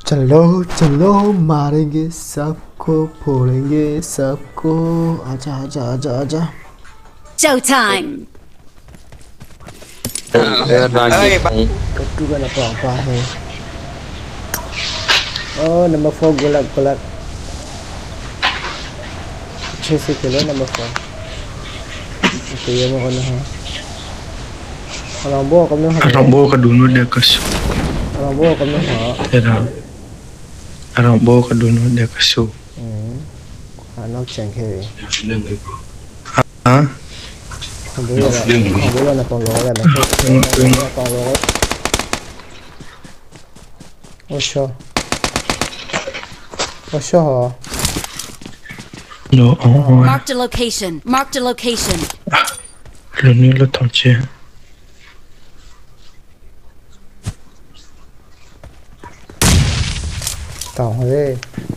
चलो चलो मारेंगे सबको फोड़ेंगे सबको आजा आजा आजा आजा Showtime. कट्टू का apa है oh number 4 golak golak 6 kilo number 4 itu ya mau kena Rambo kamu Rambo ke dulu dia kesu. Rambo kamu Rambo ke dulu dia kesu. Anak cengkeh. Hah? Boleh nak tolong kan? Tolong. Osho. No. Marked a location. Marked a location. Lo ni lo tongche. Tahu deh.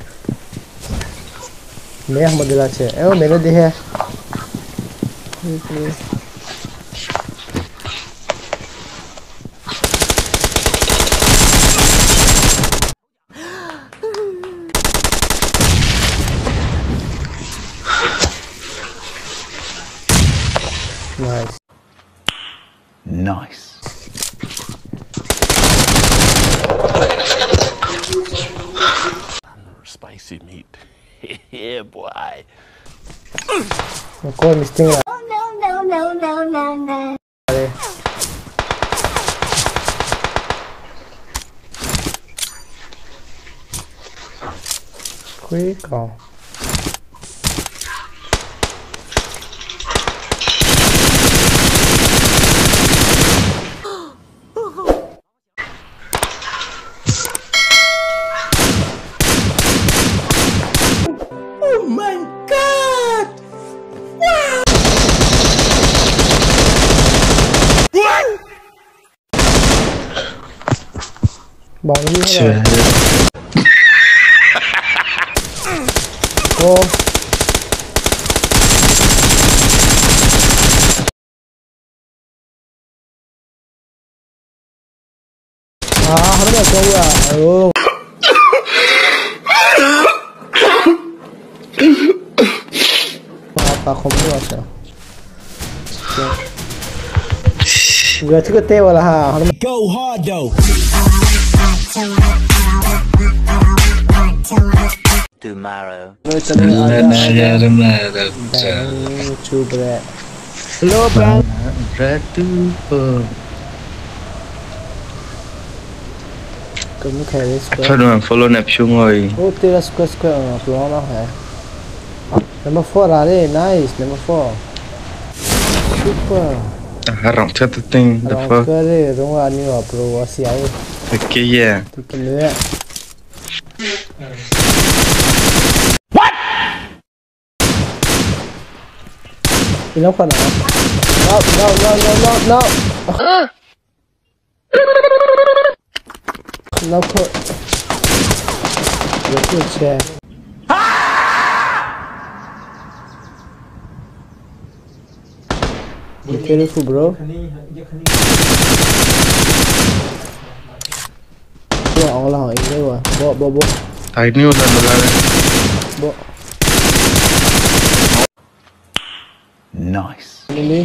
Meh model aja. Melo deh ya. Nice. Spicy meat. Yeah, boy. Kau mesti lah. No. Quick kau. Oh my God! Wow! What? Bang ni lah. Oh. Harus ada kau ya. Oh. Apa kamu rasa? Gua cukup tewa lah ha. Go hard though. Tomorrow. Coba. Hello bang. Kamu kaya square. Follow nap chung rồi. Oh, tera square keluar lah hai. Number 4 lah deh, nice number 4. Super. Harang satu ting Orang kere, orang ni wah pro siapa? Okay ya. Tu kena. What? Kenapa nak? No. Kenapa? Betul je. Be careful, bro. Wah, Allah, ini wah. Bo. Ini udah mulai. Bo. Nice. Ini.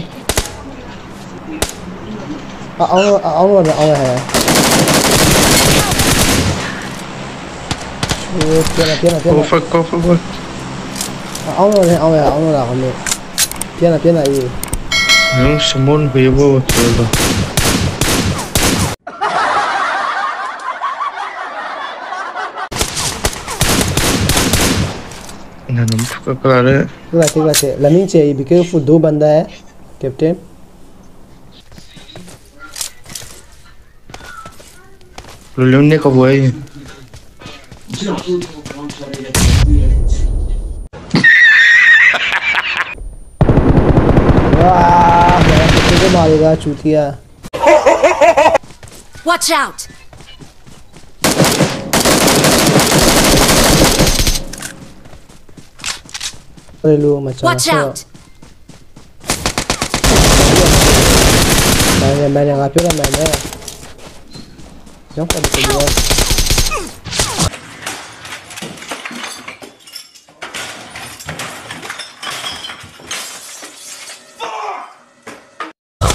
Allah hai. Piana. Cover. Allah lah kamu. Piana ini. Yung summon vivo todo. ना number का है ठीक है लमिंग चाहिए be careful 2 बंदा है कैप्टन लुलने का हुआ है वाह मैं मारेगा चूतिया Watch out! Lu macam Watch out! Main yang ngapain lah mainnya? Yang pada kedua.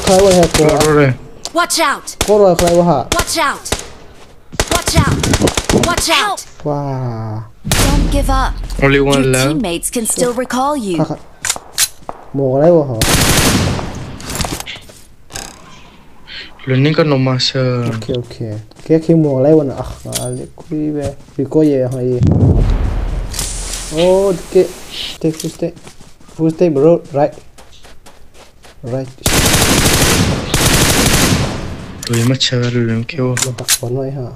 ใครวะแฮกตัว rồi Watch out! โคตรใครวะฮะ Watch out! Watch out! Watch out! ว้า Don't give up. only Your one left teammates can still recall you. หมวกอะไรวะฮะ learning kan nomor se โอเคโอเคแค่คิดหมวกอะไรวะนะอะไรคุยไปคุยก็เย่ฮะยี่โอ้เกะ take full stay full stay bro right rồi mà chơi rồi làm kêu มาตักบอลหน่อยฮะ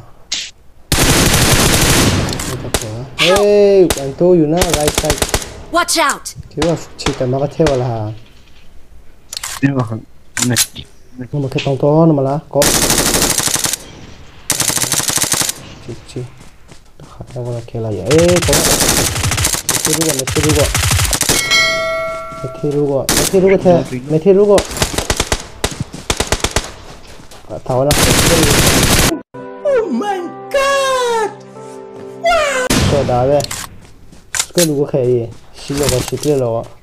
มาตักบอลเฮ้ยอันโตอยู่นะ right side Watch out! คิดว่าชิคกันมาก็เที่ยวละฮะนี่ว่าเนี่ย nó mà cái tông to nó mà lá có chị khá là kia là vậy có mấy thi rùa thảo nó oh my god wow cái đá đây cái đu cái gì xí là xí kia rồi